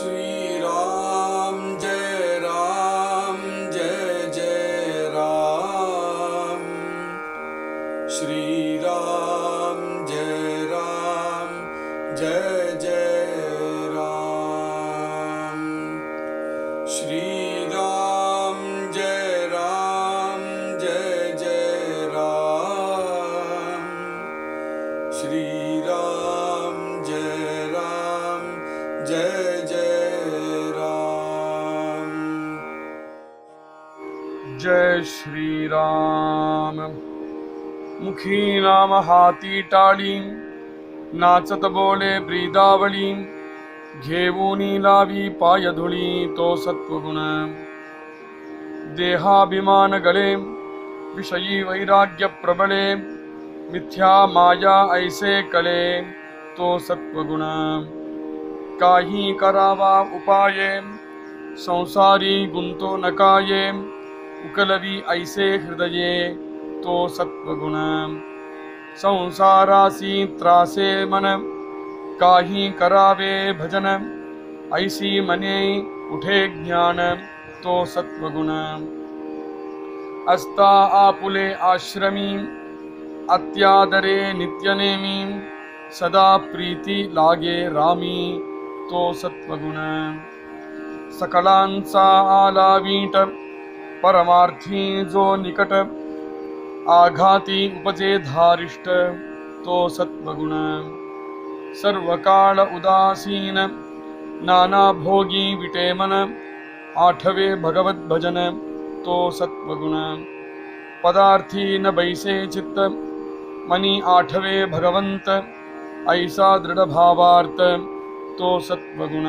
श्री राम जय जय राम। श्री राम जय जय राम। श्री राम जय जय राम। श्री राम जय जय राम। जय श्री राम। मुखी नाम हाथी टाळी, नाचत बोले ब्रीदावळी, घेऊनी लावी पायधुळी तो सत्वगुण। देहाभिमान गळे, विषयी वैराग्य प्रबळे, मिथ्या माया ऐसे कळे तो सत्वगुण। काही करावा उपाये, संसारी गुंतो नकाये, उकलवी ऐसे हृदये तो सत्वगुण। संसारासी त्रासे मन, काही करावे भजन, ऐसी मने उठे ज्ञान तो सत्वगुण। अस्ता आपुले आश्रमी, अत्यादरे नित्यनेमी, सदा प्रीती लागे रामी तो सत्वगुण। सकलांचा आला वीट, परमार्थी जो निकट, आघाती उपजे धारिष्ट तो सत्वगुण। सर्व काळ उदासीन, नाना भोगी विटे मन, आठवे भगवत भजन तो सत्वगुण। पदार्थी न बैसे चित्त, मनी आठवे भगवंत, ऐसा दृढ भावार्थ तो सत्वगुण।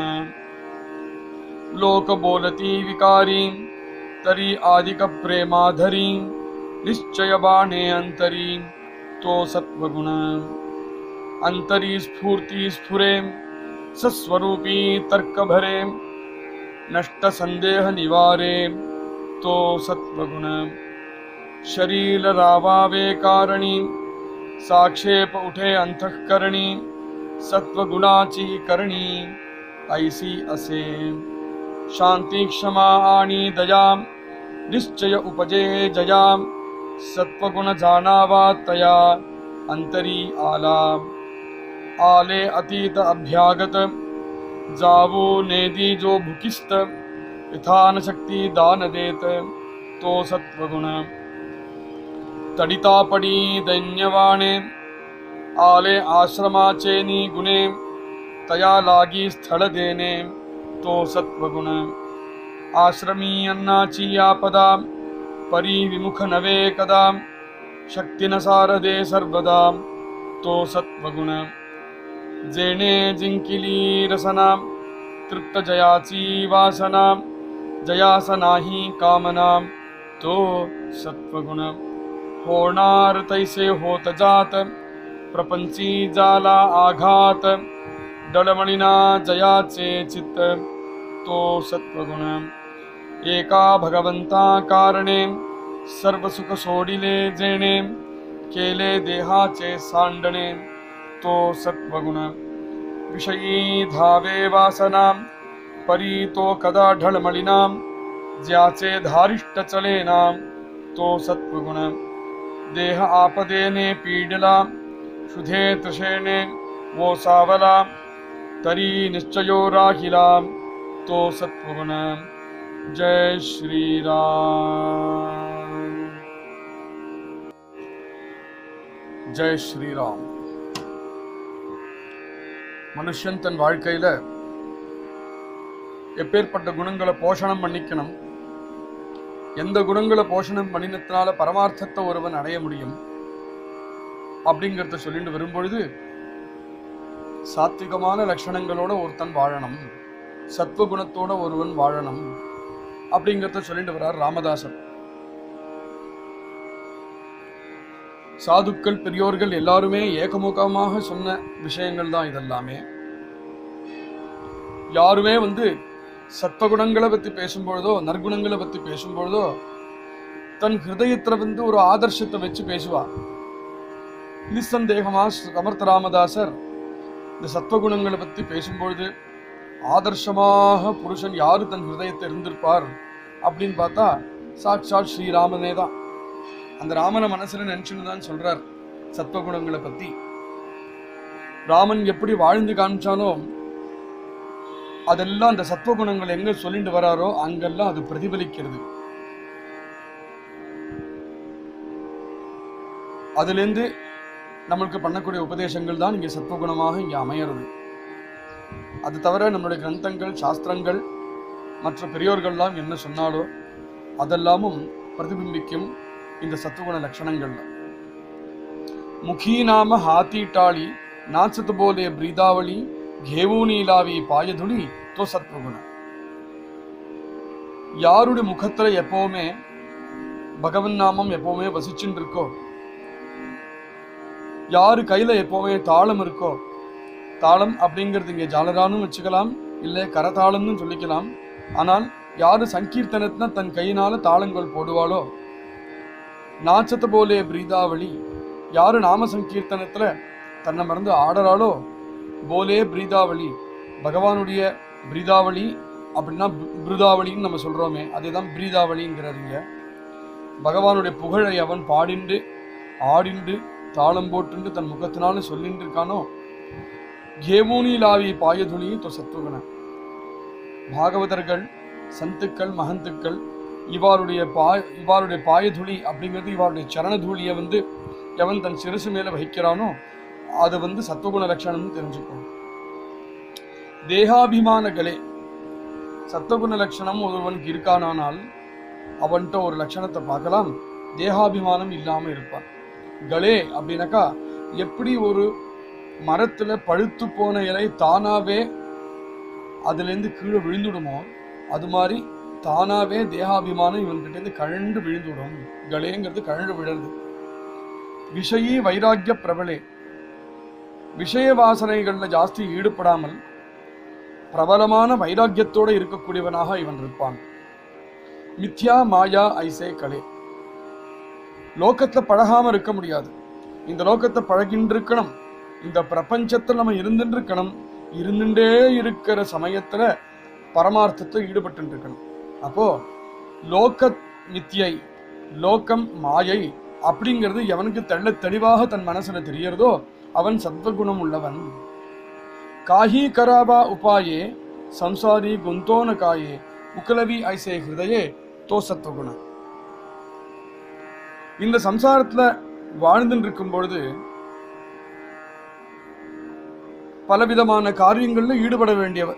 लोक बोलती विकारी, तरी आदिक प्रेमाधरी, निश्चय बाणे अंतरी तो सत्वगुण। अंतरी स्फूर्ती स्फुरे, सस्वरूपी तर्क भरे, नष्ट संदेह निवारे तो सत्वगुण। शरीर रावावे कारणी, साक्षेप उठे अंतःकरणी, सत्वगुणाची करणी ऐसी असे। शांती क्षमा आणि दया, निश्चय उपजे जया, सत्वगुण जाणावा तया अंतरी आला। आले अतीत अभ्यागत, जावो नेदी जो भुकिस्त, विधान शक्ती दान देत तो सत्वगुण। तडिता पडी दैन्यवाणे, आले आश्रमाचे निगुणे, तया लागी स्थळ देणे तो सत्वगुण। आश्रमी अन्नाची आपदा, परी विमुख नवे कदा, शक्ती नसार दे सर्वदा तो सत्वगुण। जेणे जिंकिली रसना, तृप्त जयाची वासना, जयास नाही कामना तो सत्वगुण। होणार तैसे होत जात, प्रपंची जाला आघात, डळमळीना जयाचे चित्त तो सत्वगुण। एका भगवंता कारणे, सर्व सुख सोडिले जेणे, केले देहाचे सांडणे तो सत्वगुण। विषयी धावे वासना, परी तो कदा ढळमळीना, ज्याचे धारिष्ट चलेना तो सत्वगुण। देह आपदेने पीडला, शुधे तृषेने वो सावला, तरी निश्चयो राहिला तो सत्वगुण। जय श्री राम। जय श्री राम। மனுஷன் தன் வாழ்க்கையில எப்பேற்பட்ட குணங்களை போஷணம் பண்ணிக்கணும், எந்த குணங்களை போஷணம் பண்ணினத்தினால பரமார்த்தத்தை ஒருவன் அடைய முடியும் அப்படிங்கிறத சொல்லிட்டு வரும்பொழுது, சாத்விகமான லட்சணங்களோட ஒருத்தன் வாழணும், சத்வகுணத்தோட ஒருவன் வாழணும் அப்படிங்கிறத சொல்லிட்டு வர்றார் ராமதாசர். சாதுக்கள் பெரியோர்கள் எல்லாருமே ஏகமுகமாக சொன்ன விஷயங்கள் தான் இதெல்லாமே. யாருமே சத்வகுணங்களை பற்றி பேசும்பொழுதோ நற்குணங்களை பற்றி பேசும்பொழுதோ தன் ஹிருதயத்தில் ஒரு ஆதர்சத்தை வச்சு பேசுவா. நிசந்தேகமா சமர்த்த ராமதாசர் இந்த சத்வகுணங்களை பற்றி பேசும்பொழுது ஆதர்ஷமாக புருஷன் யாரு தன் ஹிருதயத்தை இருந்திருப்பார் அப்படின்னு பார்த்தா சாட்சாத் ஸ்ரீராமனே தான். அந்த ராமனை மனசுல நினைச்சுன்னு தான் சொல்றார் சத்வகுணங்களை பத்தி. ராமன் எப்படி வாழ்ந்து காமிச்சானோ அதெல்லாம் அந்த சத்வகுணங்கள் எங்க சொல்லிட்டு வராரோ அங்கெல்லாம் அது பிரதிபலிக்கிறது. அதுல இருந்து நம்மளுக்கு பண்ணக்கூடிய உபதேசங்கள் தான் இங்க சத்வகுணமாக இங்க அமையிறது. அது தவிர நம்மளுடைய கிரந்தங்கள், சாஸ்திரங்கள், மற்ற பெரியோர்கள்லாம் என்ன சொன்னாலோ அதெல்லாமும் பிரதிபிம்பிக்கும் இந்த சத்வகுண லட்சணங்கள்ல. முகி நாம ஹாத்திட்டாளி நாச்சத்து போலே பிரீதாவளி கேவூனீலாவி பாயதுளி தோ சத்வகுண. யாருடைய முகத்துல எப்பவுமே பகவன் நாமம் எப்பவுமே வசிச்சுட்டு இருக்கோ, யாரு கையில எப்பவுமே தாளம் இருக்கோ, தாளம் அப்படிங்கிறது இங்க ஜாலரானும் வச்சுக்கலாம், இல்லை கரதாளம்னு சொல்லிக்கலாம். ஆனால் யாரு சங்கீர்த்தனத்தின தன் கையினால தாளங்கள் போடுவாளோ, நாச்சத்தை போலே பிரீதாவளி, யாரு நாம சங்கீர்த்தனத்துல தன்னை மறந்து ஆடுறாளோ, போலே பிரீதாவளி, பகவானுடைய பிரீதாவளி அப்படின்னா பிருதாவளின்னு நம்ம சொல்றோமே, அதேதான் பிரீதாவளிங்கிறீங்க. பகவானுடைய புகழை அவன் பாடிண்டு ஆடிண்டு தாளம் போட்டு தன் முகத்தினால சொல்லிட்டு இருக்கானோ, கேவூனிலாவி பாயதுளி தோ சத்வகுண. பாகவதர்கள், சந்துக்கள், மகந்துக்கள் இவாருடைய பாயதுளி அப்படிங்கிறது இவாருடைய சரணதூளியை எவன் தன் சிறுசு மேல வகிக்கிறானோ அது சத்வகுண லட்சணம்னு தெரிஞ்சுக்கணும். தேகாபிமானங்களே, சத்வகுண லட்சணம் ஒருவனுக்கு இருக்கானால் அவன்கிட்ட ஒரு லட்சணத்தை பார்க்கலாம், தேகாபிமானம் இல்லாம இருப்பான். களே அப்படின்னாக்கா எப்படி ஒரு மரத்துல பழுத்து போன இலை தானாவே அதுல இருந்து கீழே விழுந்துடுமோ, அது மாதிரி தானாவே தேகாபிமானம் இவன்கிட்ட இருந்து கழண்டு விழுந்துடும். களேங்கிறது கழண்டு விழுறது. விஷயி வைராக்கிய பிரபலே, விஷய வாசனைகள்ல ஜாஸ்தி ஈடுபடாமல் பிரபலமான வைராக்கியத்தோட இருக்கக்கூடியவனாக இவன் இருப்பான். மித்யா மாயா ஐசே கலே, லோகத்துல பழகாம இருக்க முடியாது. இந்த லோகத்தை பழகின்று இருக்கணும், இந்த பிரபஞ்சத்துல நம்ம இருந்துட்டு இருக்கணும். இருந்துட்டே இருக்கிற சமயத்துல பரமார்த்தத்தை ஈடுபட்டு இருக்கணும். அப்போ லோக மித்யை, லோகம் மாயை அப்படிங்கிறது எவனுக்கு தெள்ள தெளிவாக தன் மனசுல தெரியறதோ அவன் சத்வகுணம் உள்ளவன். காஹி கராபா உபாயே சம்சாரி குந்தோன காயே உக்கலவி ஐசே ஹிருதயே தோ சத்வகுண. இந்த சம்சாரத்துல வாழ்ந்துட்டு இருக்கும் பொழுது பலவிதமான காரியங்கள்ல ஈடுபட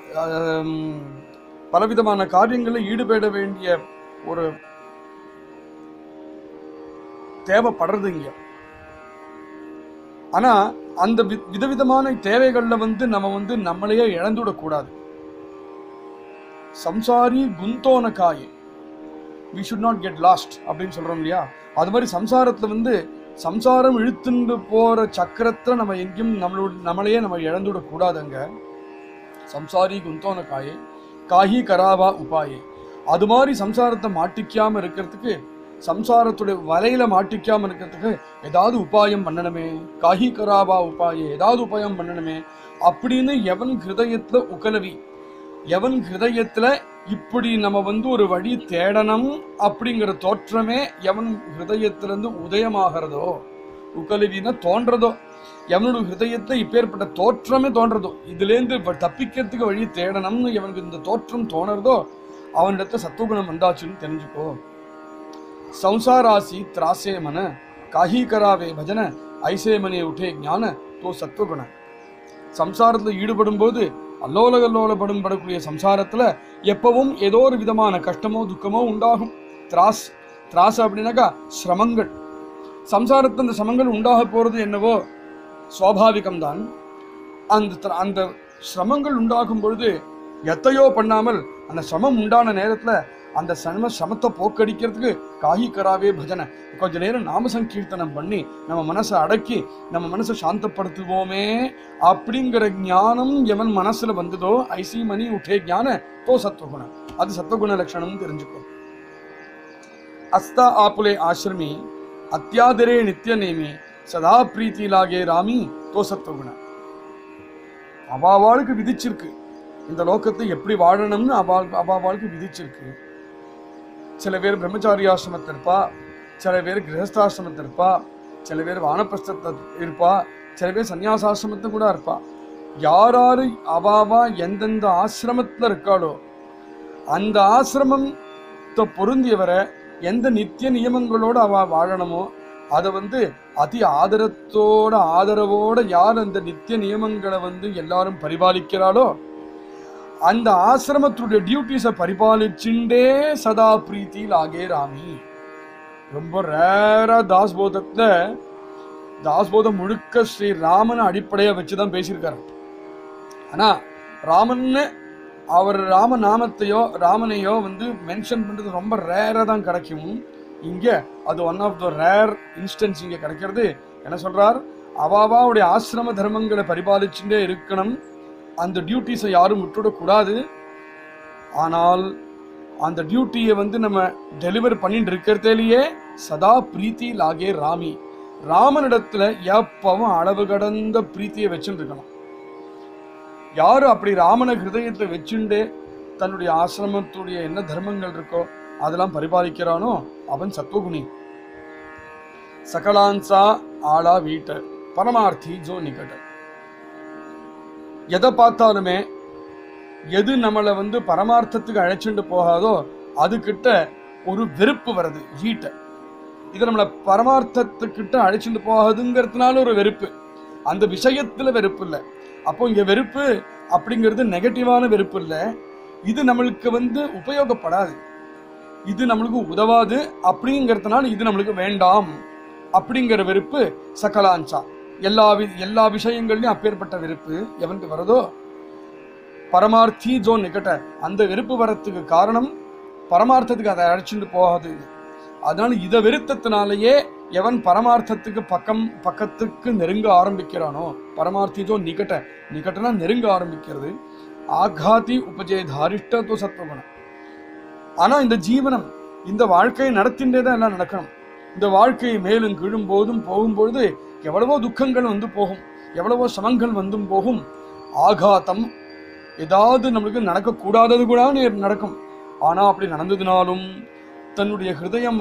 வேண்டிய ஒரு தேவைப்படுறது இங்க. ஆனா அந்த விதவிதமான தேவைகள்ல நம்ம நம்மளையே இழந்துடக்கூடாது. சம்சாரி குந்தோன காயே, we should not get lost அப்படின்னு சொல்றோம் இல்லையா? அது மாதிரி சம்சாரத்துல சம்சாரம் இழுத்துண்டு போற சக்கரத்துல நம்ம எங்கேயும் நம்மளையே நம்ம இழந்துடக்கூடாதுங்க. சம்சாரி குந்தோன காயே காஹி கராவா உபாயே, அது மாதிரி சம்சாரத்தை மாட்டிக்காம இருக்கிறதுக்கு, சம்சாரத்துடைய வலையில மாட்டிக்காம இருக்கிறதுக்கு ஏதாவது உபாயம் பண்ணணுமே. காஹி கராவா உபாயே, ஏதாவது உபாயம் பண்ணணுமே அப்படின்னு எவன் ஹிருதயத்துல உக்கலவி, எவன் ஹிருதயத்துல இப்படி நம்ம ஒரு வழி தேடணும் அப்படிங்கிற தோற்றமே எவன் ஹிருதயத்திலிருந்து உதயமாகிறதோ, உக்கலவினா தோன்றதோ, எவனோட ஹிருதயத்துல இப்பேற்பட்ட தோற்றமே தோன்றதோ, இதுல இருந்து தப்பிக்கிறதுக்கு வழி தேடணும்னு எவனுக்கு இந்த தோற்றம் தோணுறதோ அவனிடத்துல சத்துவகுணம் வந்தாச்சுன்னு தெரிஞ்சுக்கோ. சம்சாராசி திராசே மன காஹி கராவே பஜன ஐசே மனே உठे ஞான தோ சத்துவகுண. சம்சாரத்துல ஈடுபடும் போது படக்கூடிய சம்சாரத்துல எப்பவும் ஏதோ ஒரு விதமான கஷ்டமோ துக்கமோ உண்டாகும். திராஸ் அப்படின்னாக்கா சிரமங்கள். சம்சாரத்துல அந்த சிரமங்கள் உண்டாக போறது என்னவோ சுவாபாவிகம்தான். அந்த சிரமங்கள் உண்டாகும் பொழுது எத்தையோ பண்ணாமல் அந்த சிரமம் உண்டான நேரத்துல அந்த சமத்தை போக்கடிக்கிறதுக்கு காஹி கராவே பஜனை, கொஞ்ச நேரம் நாம சங்கீர்த்தனம் பண்ணி நம்ம மனசை அடக்கி நம்ம மனசை சாந்தப்படுத்துவோமே அப்படிங்கிற ஞானம் எவன் மனசுல வந்ததோ ஐசி மணி உठे ஞான தோ சத்வகுணம், அது சத்வகுண லட்சணம் தெரிஞ்சுக்கோ. அஸ்தா ஆப்புலே ஆசிரமி அத்தியாதரே நித்திய நேமி சதா பிரீத்தி லாகே ராமி தோ சத்வகுண. அவாவாளுக்கு விதிச்சிருக்கு இந்த லோகத்தை எப்படி வாழணும்னு அவாவாளுக்கு விதிச்சிருக்கு. சில பேர் பிரம்மச்சாரி ஆசிரமத்தில் இருப்பா, சில பேர் கிரகஸ்தாசிரமத்தில் இருப்பா, சில பேர் வானப்பிரஸ்தத்தை இருப்பா, சில பேர் சன்னியாசாசிரமத்தை கூட இருப்பா. யாராரு அவாவா எந்தெந்த ஆசிரமத்தில் இருக்காளோ அந்த ஆசிரமத்தை பொருந்தியவரை எந்த நித்திய நியமங்களோடு அவ வாழணுமோ அதை அதி ஆதரவோட யார் அந்த நித்திய நியமங்களை எல்லாரும் பரிபாலிக்கிறாளோ அந்த ஆசிரமத்துடைய டியூட்டிஸை பரிபாலிச்சுண்டே சதா பிரீத்தியில் ஆகே ராமி. ரொம்ப ரேரா தாஸ்போதம் முழுக்க ஸ்ரீ ராமனை அடிப்படையா வச்சுதான் பேசியிருக்காரு. ஆனா ராமன்னு அவர் ராம நாமத்தையோ ராமனையோ மென்ஷன் பண்றது ரொம்ப ரேரா தான் கிடைக்கும். இங்க அது one of the rare instance இங்க கிடைக்கிறது. என்ன சொல்றார், அவாவாவுடைய ஆசிரம தர்மங்களை பரிபாலிச்சுட்டே இருக்கணும், அந்த டியூட்டிஸை யாரும் விட்டுடக்கூடாது. ஆனால் அந்த டியூட்டியை நம்ம டெலிவர் பண்ணிட்டு இருக்கிறதுலேயே சதா பிரீத்தி லாகே ராமி, ராமனிடத்துல எப்பவும் அளவு கடந்த பிரீத்தியை வச்சுட்டு இருக்கணும். யாரு அப்படி ராமனை ஹிருதயத்தை வச்சுண்டு தன்னுடைய ஆசிரமத்துடைய என்ன தர்மங்கள் இருக்கோ அதெல்லாம் பரிபாலிக்கிறானோ அவன் சத்வகுணி. சகலான்சா ஆளா வீட்ட பரமார்த்தி ஜோ நிகட. எதை பார்த்தாலுமே எது நம்மளை பரமார்த்தத்துக்கு அழைச்சிட்டு போகாதோ அதுகிட்ட ஒரு வெறுப்பு வருது. வீட்டை இது நம்மளை பரமார்த்தத்துக்கிட்ட அழைச்சிட்டு போகாதுங்கிறதுனால ஒரு வெறுப்பு, அந்த விஷயத்துல வெறுப்பு இல்லை. அப்போ இங்க வெறுப்பு அப்படிங்கிறது நெகட்டிவான வெறுப்பு இல்லை, இது நம்மளுக்கு உபயோகப்படாது, இது நம்மளுக்கு உதவாது அப்படிங்கிறதுனால இது நம்மளுக்கு வேண்டாம் அப்படிங்கிற வெறுப்பு சகலான்சா. எல்லா விஷயங்கள்லயும் அப்பேற்பட்ட வெறுப்பு எவனுக்கு வரதோ பரமார்த்தி ஜோ நிகட்ட, அந்த வெறுப்பு வரத்துக்கு காரணம் பரமார்த்தத்துக்கு அதை அழைச்சிட்டு போகாது. அதனால இதை வெறுத்தத்தினாலேயே எவன் பரமார்த்தத்துக்கு பக்கத்துக்கு நெருங்க ஆரம்பிக்கிறானோ, பரமார்த்திஜோ நிகட்டனா நெருங்க ஆரம்பிக்கிறது. ஆகாதி உபஜே தாரிஷ்டோ சத்வகுணம். ஆனா இந்த ஜீவனம் இந்த வாழ்க்கையை நடத்தின்றேதான் எல்லாம் நடக்கணும். இந்த வாழ்க்கையை மேலும் கீழும் போதும் போகும்பொழுது எவ்வளவோ துக்கங்கள் போகும், எவ்வளவோ சமங்கள் போகும். ஆகாத்தம் ஏதாவது நம்மளுக்கு நடக்கக்கூடாதது கூட நடக்கும். ஆனா அப்படி நடந்ததுனாலும் தன்னுடைய ஹிருதயம்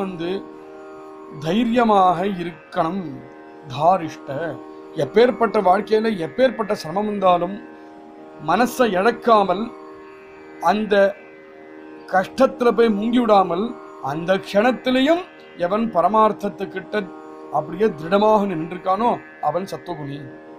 தைரியமாக இருக்கணும். தாரிஷ்ட, எப்பேற்பட்ட வாழ்க்கையில எப்பேற்பட்ட சிரமம் இருந்தாலும் மனசை இழக்காமல், அந்த கஷ்டத்துல போய் மூங்கி விடாமல், அந்த க்ஷணத்திலையும் எவன் பரமார்த்தத்துக்கிட்ட அப்படியே திருடமாக நின்றிருக்கானோ அவன் சத்துவகுணி.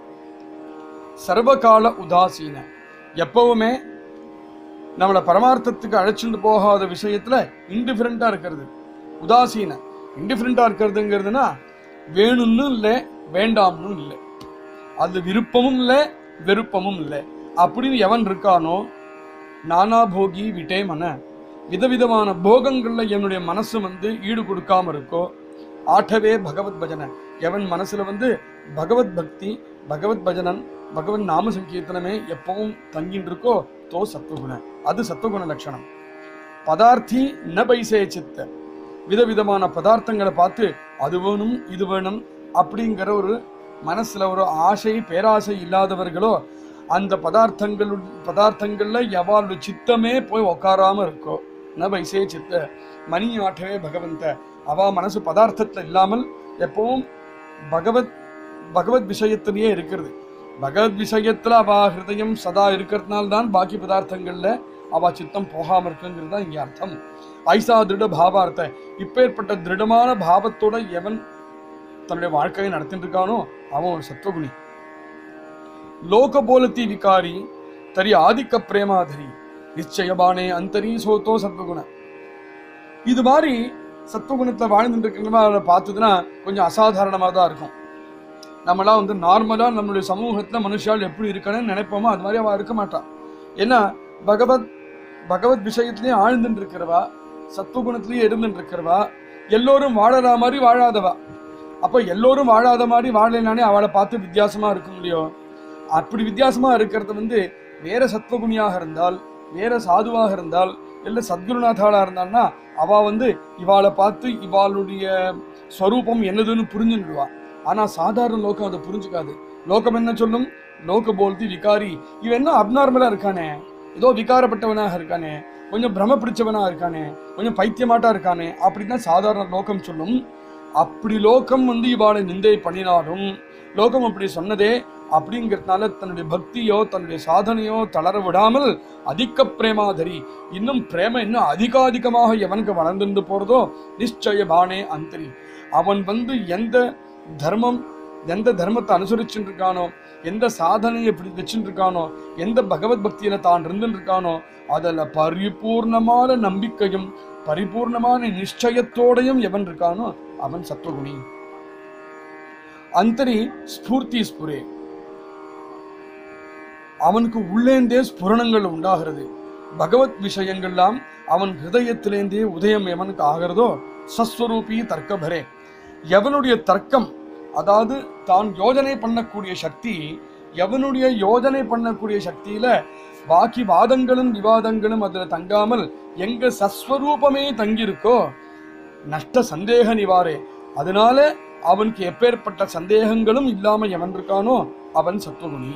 சர்வகால உதாசீன, எப்பவுமே நம்மளை பரமார்த்தத்துக்கு அழைச்சிட்டு போகாத விஷயத்துல இன்டிஃபரண்டா இருக்கிறது. உதாசீன, இன்டிஃபரண்டா இருக்கிறதுங்கிறதுனா வேணும்னு இல்லை வேண்டாம்னு இல்லை, அது விருப்பமும் இல்லை வெறுப்பமும் இல்லை அப்படின்னு எவன் இருக்கானோ, நானா போகி விட்டே மன, விதவிதமான போகங்கள்ல என்னுடைய மனசு ஈடு கொடுக்காம இருக்கோ, ஆட்டவே பகவத் பஜனை, எவன் மனசுல பகவத் பக்தி பகவத் பஜனன் பகவன் நாம சங்கீர்த்தனமே எப்பவும் தங்கின்னு இருக்கோ தோ சத்துவகுண, அது சத்துவகுண லட்சணம். பதார்த்தி ந பைசே சித்த, விதவிதமான பதார்த்தங்களை பார்த்து அது வேணும் இது வேணும் அப்படிங்கிற ஒரு மனசுல ஒரு ஆசை பேராசை இல்லாதவர்களோ அந்த பதார்த்தங்கள்ல எவாளுடைய சித்தமே போய் உக்காராம இருக்கோ. ந பைசே சித்த மணி ஆட்டவே பகவந்த, அவா மனசு பதார்த்தத்துல இல்லாமல் எப்பவும் பகவத் விஷயத்திலேயே இருக்கிறது. பகவத் விஷயத்துல அவா ஹிருதயம் சதா இருக்கிறதுனால்தான் பாக்கி பதார்த்தங்கள்ல அவா சித்தம் போகாம இருக்குங்கிறது தான் இங்க அர்த்தம். ஐசா திருட பாவார்த்த, இப்பேற்பட்ட திருடமான பாவத்தோட எவன் தன்னுடைய வாழ்க்கையை நடத்திட்டு இருக்கானோ அவன் ஒரு சத்வகுணி. லோக போலத்தி விகாரி தரி ஆதிக்க பிரேமாதரி நிச்சயபானே அந்தரி சோத்தோ சத்வகுண. இது மாதிரி சத்வகுணத்தை வாழ்ந்துட்டு இருக்கிறவங்க பார்த்ததுன்னா கொஞ்சம் அசாதாரணமாக தான் இருக்கும். நம்மளாம் நார்மலா நம்மளுடைய சமூகத்துல மனுஷால் எப்படி இருக்கணும்னு நினைப்போமோ அது மாதிரி அவ இருக்க மாட்டான். ஏன்னா பகவத் விஷயத்திலேயே ஆழ்ந்துட்டு இருக்கிறவா, சத்துவகுணத்திலேயே இருந்துட்டு இருக்கிறவா, எல்லோரும் வாழற மாதிரி வாழாதவா. அப்ப எல்லோரும் வாழாத மாதிரி வாழலைனானே அவளை பார்த்து வித்தியாசமா இருக்க முடியும். அப்படி வித்தியாசமா இருக்கிறது வேற சத்வகுணியாக இருந்தால், வேற சாதுவாக இருந்தால், இல்ல சத்குருநாதாளா இருந்தான்னா அவ இவாளை பார்த்து இவாளுடைய ஸ்வரூபம் என்னதுன்னு புரிஞ்சுடுவா. ஆனா சாதாரண லோகம் அதை புரிஞ்சுக்காது. லோகம் என்ன சொல்லும், லோக போல்தி விகாரி, இவன் என்ன அப்நார்மலா இருக்கானே, ஏதோ விகாரப்பட்டவனாக இருக்கானே, கொஞ்சம் பிரம பிடிச்சவனா இருக்கானே, கொஞ்சம் பைத்தியமாட்டா இருக்கானே அப்படின்னு சாதாரண லோகம் சொல்லும். அப்படி லோகம் இவாளை நிந்தை பண்ணினாலும் லோகம் அப்படி சொன்னதே அப்படிங்கிறதுனால தன்னுடைய பக்தியோ தன்னுடைய சாதனையோ தளர விடாமல் அதிக பிரேமாதரி, இன்னும் பிரேம இன்னும் அதிகாதிகமாக எவனுக்கு வளர்ந்து போறதோ நிச்சய பானே அந்தரி, அவன் எந்த தர்மத்தை அனுசரிச்சுட்டு இருக்கானோ, எந்த சாதனையை இப்படி வச்சுட்டு இருக்கானோ, எந்த பகவத் பக்தியில தான் இருந்துட்டு இருக்கானோ, அதுல பரிபூர்ணமான நம்பிக்கையும் பரிபூர்ணமான நிச்சயத்தோடையும் எவன் இருக்கானோ அவன் சத்வகுணி. அந்தரி ஸ்பூர்த்தி ஸ்புரே, அவனுக்கு உள்ளேந்தே ஸ்புரணங்கள் உண்டாகிறது. பகவத் விஷயங்கள்லாம் அவன் ஹிருதயத்திலேந்தே உதயம் எவனுக்கு ஆகிறதோ சஸ்வரூபி தர்க்கபரே, எவனுடைய தர்க்கம், அதாவது தான் யோஜனை பண்ணக்கூடிய சக்தி, எவனுடைய யோஜனை பண்ணக்கூடிய சக்தியில பாக்கி வாதங்களும் விவாதங்களும் அதுல தங்காமல் எங்க சஸ்வரூபமே தங்கியிருக்கோ நஷ்ட சந்தேக நிவாரே, அதனால அவனுக்கு எப்பேற்பட்ட சந்தேகங்களும் இல்லாம எவன் இருக்கானோ அவன் சத்வகுணி.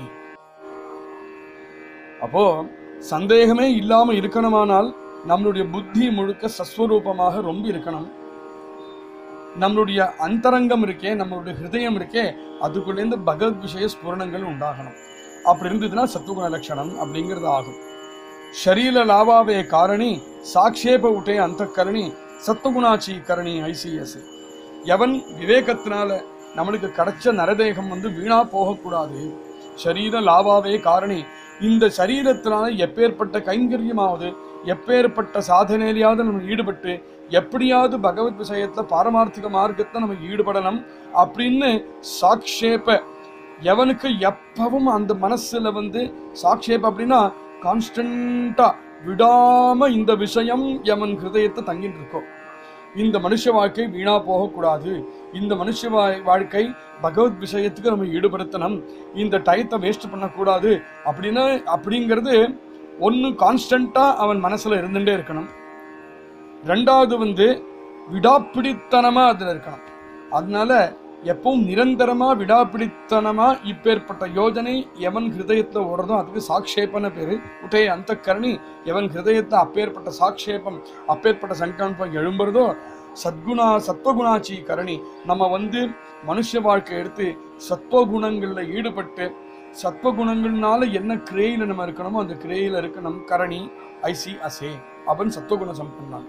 அப்போ சந்தேகமே இல்லாம இருக்கணுமானால் நம்மளுடைய புத்தி முழுக்க சஸ்வரூபமாக ரொம்ப இருக்கணும். நம்மளுடைய அந்தரங்கம் இருக்கே, நம்மளுடைய ஹிருதயம் இருக்கே, அதுக்குள்ளேருந்து பகவத் விஷய ஸ்புரணங்கள் உண்டாகணும். அப்படி இருந்ததுன்னா சத்துவகுண லட்சணம் அப்படிங்கிறது ஆகும். ஷரீர லாவாவே காரணி சாக்ஷேப உட்டே அந்த கரணி சத்துவகுணாச்சி கரணி ஐசிஎஸ். எவன் விவேகத்தினால நம்மளுக்கு கிடைச்ச நரதேகம் வீணா போகக்கூடாது. ஷரீர லாவாவே காரணி, இந்த சரீரத்தினால எப்பேற்பட்ட கைங்கரியமாவது எப்பேற்பட்ட சாதனையிலாவது நம்ம ஈடுபட்டு எப்படியாவது பகவத் விஷயத்துல பாரமார்த்திக மார்க்கத்தை நம்ம ஈடுபடணும் அப்படின்னு சாக்ஷேப, எவனுக்கு எப்பவும் அந்த மனசுல சாக்ஷேப அப்படின்னா கான்ஸ்டன்டா விடாம இந்த விஷயம் எவன் ஹிருதயத்தை தங்கிட்டு இருக்கோ, இந்த மனுஷ வாழ்க்கை வீணா போகக்கூடாது, இந்த மனுஷ வாழ்க்கை பகவத் விஷயத்துக்கு நம்ம ஈடுபடுத்தணும், இந்த டயத்தை வேஸ்ட் பண்ணக்கூடாது அப்படிங்கிறது ஒன்று கான்ஸ்டன்டா அவன் மனசுல இருந்துட்டே இருக்கணும். ரெண்டாவது விடாப்பிடித்தனமா அதுல இருக்கணும். அதனால எப்பவும் நிரந்தரமா விடாப்பிடித்தனமா இப்பேற்பட்ட யோஜனை எவன் ஹிருதயத்துல ஓடுறதோ அதுக்கு சாக்ஷேபன பேரு. உட்டே அந்த கரணி, எவன் ஹிருதயத்தை அப்பேற்பட்ட சாக்ஷேபம் அப்பேற்பட்ட சங்கல்பம் எழும்புறதோ சத்வகுணாச்சி கரணி, நம்ம மனுஷ வாழ்க்கை எடுத்து சத்வகுணங்கள்ல ஈடுபட்டு சத்வகுணங்கள்னால என்ன கிரேயில நம்ம இருக்கணுமோ அந்த கிரேயில இருக்கணும். கரணி ஐசி அசே, அவன் சத்வகுண சம்பன்னான்.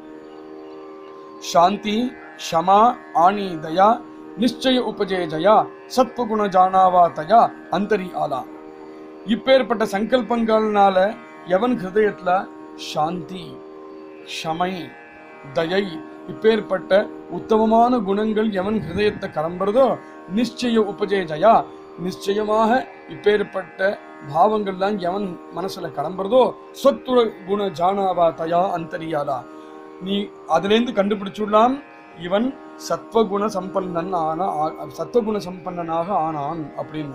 சாந்தி க்ஷமா ஆணி தயா நிச்சய உபஜய ஜயா சத்வகுண ஜானாவா தயா அந்தரி ஆலா. இப்பேற்பட்ட சங்கல்பங்கள்னால எவன் ஹிருதயத்துல சாந்தி க்ஷமை தயை இப்பேற்பட்ட உத்தமமான குணங்கள் எவன் ஹிருதயத்தை கிளம்புறதோ நிச்சய உபஜய ஜயா, நிச்சயமாக இப்பேற்பட்ட பாவங்கள்லாம் எவன் மனசுல கிளம்புறதோ சத்துவ குண ஜானாவா தயா அந்தரியாலா, நீ அதுலேருந்து கண்டுபிடிச்சுடலாம் இவன் சத்வகுண சம்பன்னனாக ஆனான் அப்படின்னு.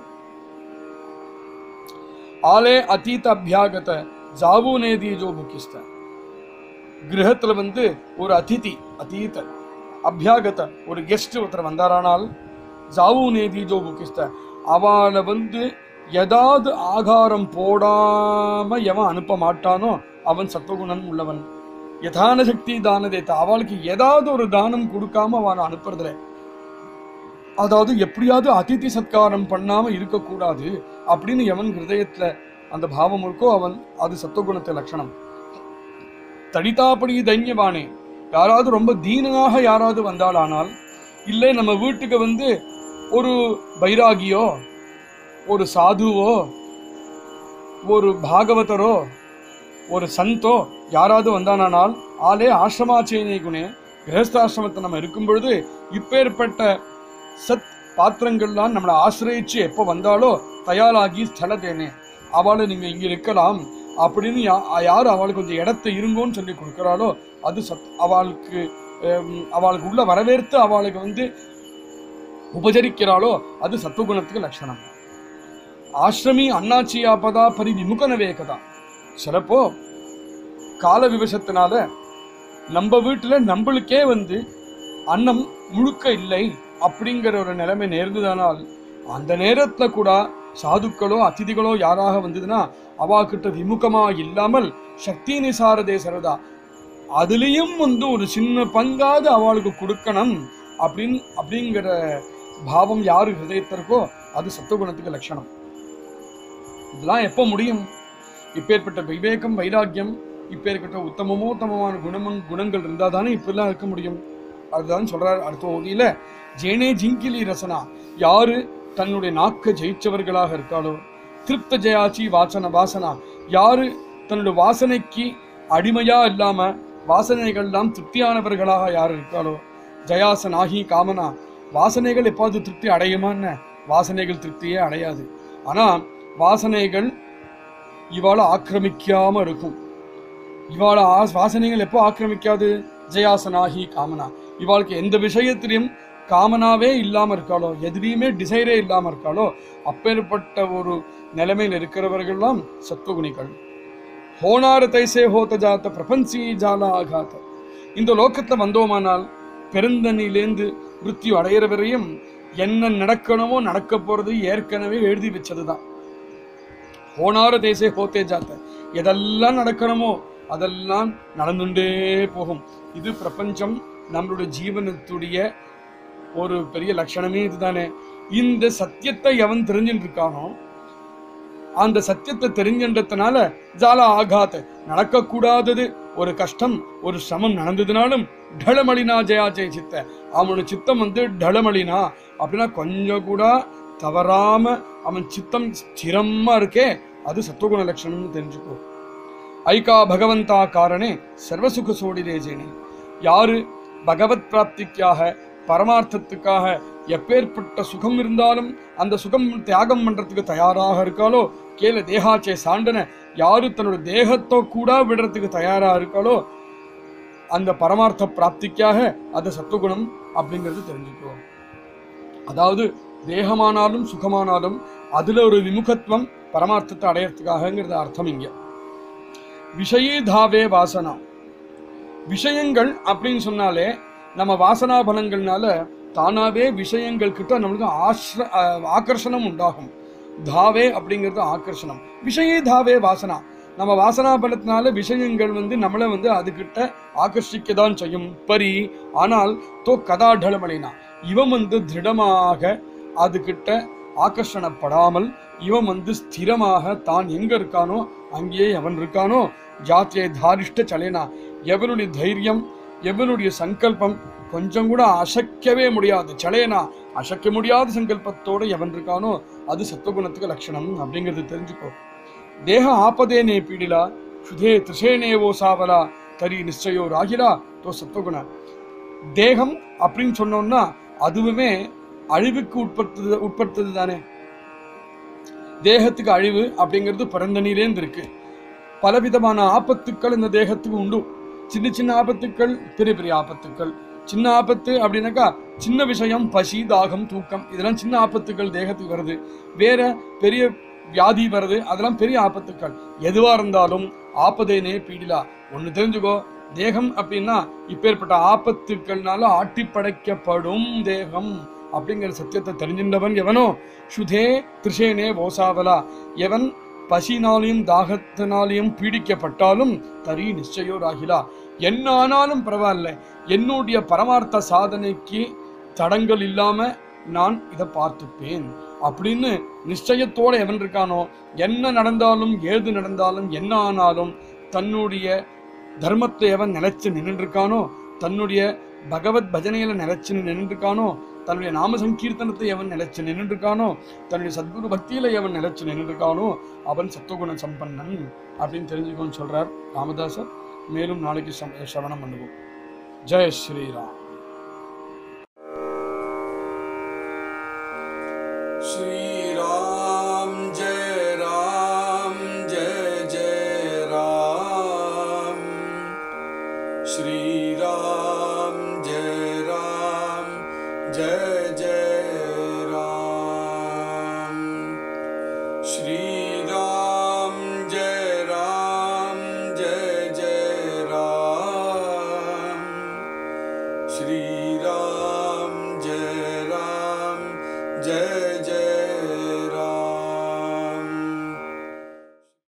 ஆலே அதீத அபியாகத ஜாவு நேதி ஜோ புக்கிஸ்த, கிரகத்துல ஒரு அதீத அபியாகத ஒரு கெஸ்ட் ஒருத்தர் வந்தாரானால் ஜாவு நேதி ஜோ புக்கிஸ்த, அவளை ஏதாவது ஆகாரம் போடாம எவன் அனுப்ப மாட்டானோ அவன் சத்வகுணன் உள்ளவன். யதான சக்தி தானதேத்த, அவளுக்கு ஏதாவது ஒரு தானம் கொடுக்காம அவனை அனுப்புறதுல, அதாவது எப்படியாவது அதிதி சத்காரம் பண்ணாம இருக்கக்கூடாது அப்படின்னு எவன் ஹிருதயத்துல அந்த பாவம் இருக்கோ அவன் அது சத்வகுணத்தை லட்சணம். தடித்தாப்படி தைன்யவானே, யாராவது ரொம்ப தீனனாக யாராவது வந்தாலானால், இல்லை நம்ம வீட்டுக்கு ஒரு பைராகியோ ஒரு சாதுவோ ஒரு பாகவதரோ ஒரு சந்தோ யாராவது வந்தானால், ஆலே ஆசிரமாச்சேனை குணே, கிரகஸ்தாசிரமத்தை நம்ம இருக்கும் பொழுது இப்பேற்பட்ட சத் பாத்திரங்கள்லாம் நம்மளை ஆசிரியிச்சு எப்போ வந்தாலோ தயாராகி ஸ்தலத்தேனே, அவளை நீங்க இங்க இருக்கலாம் அப்படின்னு யார் அவளுக்கு கொஞ்சம் இடத்தை இருங்கோன்னு சொல்லி கொடுக்குறாளோ அது அவளுக்கு உள்ள வரவேற்று அவளுக்கு உபசரிக்கிறாளோ அது சத்துவகுணத்துக்கு லட்சணம். ஆசிரமி அண்ணாச்சியாபதா பரி விமுகனவேகதா. சிலப்போ கால விவசத்தினால நம்ம வீட்டுல நம்மளுக்கே அன்னம் முழுக்க இல்லை அப்படிங்கிற ஒரு நிலைமை நேர்ந்ததானால் அந்த நேரத்துல கூட சாதுக்களோ அதிதிகளோ யாராக வந்ததுன்னா அவாக்கிட்ட விமுகமா இல்லாமல் சக்தி நிசாரதே சரதா, அதுலயும் ஒரு சின்ன பங்காவது அவளுக்கு கொடுக்கணும் அப்படிங்கிற பாவம் யாரு ஹிருதயத்திற்கோ அது சத்துவகுணத்துக்கு லட்சணம். இதெல்லாம் எப்ப முடியும்? இப்பேற்பட்ட விவேகம் வைராக்கியம் இப்பேற்பட்ட உத்தமமான குணங்கள் இருந்தா தானே இப்பெல்லாம் இருக்க முடியும். அதுதான் சொல்றாரு அடுத்த ஓதியில, ஜேனே ஜிங்கிலி ரசனா, யாரு தன்னுடைய நாக்க ஜெயிச்சவர்களாக இருக்காளோ, திருப்த ஜெயாச்சி வாசனா, யாரு தன்னுடைய வாசனைக்கு அடிமையா இல்லாம வாசனைகள் எல்லாம் திருப்தியானவர்களாக யாரு இருக்காளோ, ஜயாசனாகி காமனா, வாசனைகள் எப்பாவது திருப்தி அடையுமான்னு? வாசனைகள் திருப்தியே அடையாது. ஆனா வாசனைகள் இவாளை ஆக்கிரமிக்காம இருக்கும். இவாளை வாசனைகள் எப்போ ஆக்கிரமிக்காது? ஜெயாசனாகி காமனா, இவாளுக்கு எந்த விஷயத்திலையும் காமனாவே இல்லாம இருக்காளோ, எதிரியுமே டிசைரே இல்லாம இருக்காளோ, அப்பேற்பட்ட ஒரு நிலைமையில் இருக்கிறவர்கள்லாம் சத்துவகுணிகள். ஹோனார தைசே ஹோத ஜாத்த பிரபஞ்சி ஜால ஆகாத, இந்த லோகத்துல வந்தோமானால் பெருந்தனிலேந்து மிருத்யு அடையிற வரையும் என்ன நடக்கணுமோ நடக்க போறது ஏற்கனவே எழுதி வச்சதுதான். ஹோனார தேசே ஹோத்தே ஜாத்த, எதெல்லாம் நடக்கணுமோ அதெல்லாம் நடந்துட்டே போகும். இது பிரபஞ்சம், நம்மளுடைய ஜீவனத்துடைய ஒரு பெரிய லட்சணமே இதுதானே. இந்த சத்தியத்தை எவன் தெரிஞ்சுட்டு இருக்கானோ, அந்த சத்தியத்தை தெரிஞ்சின்றதுனால ஜால ஆகாத, நடக்கக்கூடாதது ஒரு கஷ்டம் ஒரு சிரமம் நடந்ததுனாலும் டளமளினா ஜெயா ஜெய சித்த, அவனோட சித்தம் டளமளினா அப்படின்னா கொஞ்சம் கூட தவறாம அவன் சித்தம் ஸ்திரமா இருக்கே, அது சத்துவகுண லட்சணம்னு தெரிஞ்சுக்கோ. ஐகா பகவந்தா காரணே சர்வசுக சோடிதேஜேனே, யாரு பகவத் பிராப்திக்காக பரமார்த்தத்துக்காக எப்பேற்பட்ட சுகம் இருந்தாலும் அந்த சுகம் தியாகம் பண்றதுக்கு தயாராக இருக்காளோ, கேள தேகாச்சே சாண்டன, யாரு தன்னோட தேகத்தை கூட விடுறதுக்கு தயாரா இருக்காளோ அந்த பரமார்த்த பிராப்திக்காக அது சத்துவகுணம் அப்படிங்கிறது தெரிஞ்சுக்கோ. அதாவது தேகமானாலும் சுகமானாலும் அதுல ஒரு விமுகத்துவம் பரமார்த்தத்தை அடையறதுக்காகங்கிறது அர்த்தம் இங்க. விஷயே தாவே வாசனா, விஷயங்கள் அப்படின்னு சொன்னாலே நம்ம வாசனா பலங்கள்னால தானாவே விஷயங்கள் கிட்ட நம்மளுக்கு ஆக்கர்ஷணம் உண்டாகும். தாவே அப்படிங்கிறது ஆக்கர்ஷணம். விஷயே தாவே வாசனா, நம்ம வாசனா பலத்தினால விஷயங்கள் நம்மளை அதுகிட்ட ஆகர்ஷிக்கதான் செய்யும். பரி ஆனால் தோ கதா டலமலினா, இவன் திருடமாக அதுகிட்ட ஆகர்ஷணப்படாமல் இவன் ஸ்திரமாக தான் எங்க இருக்கானோ அங்கேயே எவன் இருக்கானோ, ஜாத்தியை தாரிஷ்ட சலேனா, எவனுடைய தைரியம் எவனுடைய சங்கல்பம் கொஞ்சம் கூட அசைக்கவே முடியாது, சலேனா அசைக்க முடியாத சங்கல்பத்தோட எவன் இருக்கானோ அது சத்துவகுணத்துக்கு லட்சணம் அப்படிங்கிறது தெரிஞ்சுக்கோ. தேக ஆபதேனே பீடிலா சுதே திரிசேனேவோ சாவலா தரி நிச்சயோ ராகிலா தோ சத்துவகுண. தேகம் அப்படின்னு சொன்னோம்னா அதுவுமே அழிவுக்கு உட்படுத்தது தானே. தேகத்துக்கு அழிவு அப்படிங்கிறது பிறந்த நீரேந்து இருக்கு. பலவிதமான ஆபத்துக்கள் இந்த தேகத்துக்கு உண்டு. சின்ன சின்ன ஆபத்துக்கள், பெரிய பெரிய ஆபத்துக்கள். சின்ன ஆபத்து அப்படின்னாக்கா சின்ன விஷயம், பசி தாகம் தூக்கம், இதெல்லாம் சின்ன ஆபத்துக்கள் தேகத்துக்கு வருது. வேற பெரிய வியாதி வருது, அதெல்லாம் பெரிய ஆபத்துக்கள். எதுவா இருந்தாலும் ஆபதேனே பீடிலா, ஒண்ணு தெரிஞ்சுக்கோ, தேகம் அப்படின்னா இப்பேற்பட்ட ஆபத்துக்கள்னால ஆட்டி படைக்கப்படும் தேகம் அப்படிங்கிற சத்தியத்தை தெரிஞ்சின்றவன் எவனோ, சுதே திரிசேனே ஓசாவலா, எவன் பசினாலையும் தாகத்தினாலையும் பீடிக்கப்பட்டாலும் தரி நிச்சயோ ராகிலா, என்ன ஆனாலும் பரவாயில்ல, என்னுடைய பரமார்த்த சாதனைக்கு தடங்கள் இல்லாம நான் இதை பார்த்துப்பேன் அப்படின்னு நிச்சயத்தோட எவன் இருக்கானோ, என்ன நடந்தாலும் ஏது நடந்தாலும் என்ன ஆனாலும் தன்னுடைய தர்மத்தை எவன் நிலைச்சு நின்று இருக்கானோ, தன்னுடைய பகவத் பஜனையில நிலைச்சு நின்று இருக்கானோ, தன்னுடைய நாம சங்கீர்த்தனத்தை எவன் நிலைச்சு நின்று இருக்கானோ, தன்னுடைய சத்குரு பக்தியில எவன் நிலைச்சு நின்று இருக்கானோ அவன் சத்துவகுண சம்பன்னன் அப்படின்னு தெரிஞ்சுக்கோன்னு சொல்றார் ராமதாசர். மேலும் நாளைக்கு சிரவணம் பண்ணுவோம். ஜெய் ஸ்ரீராம்.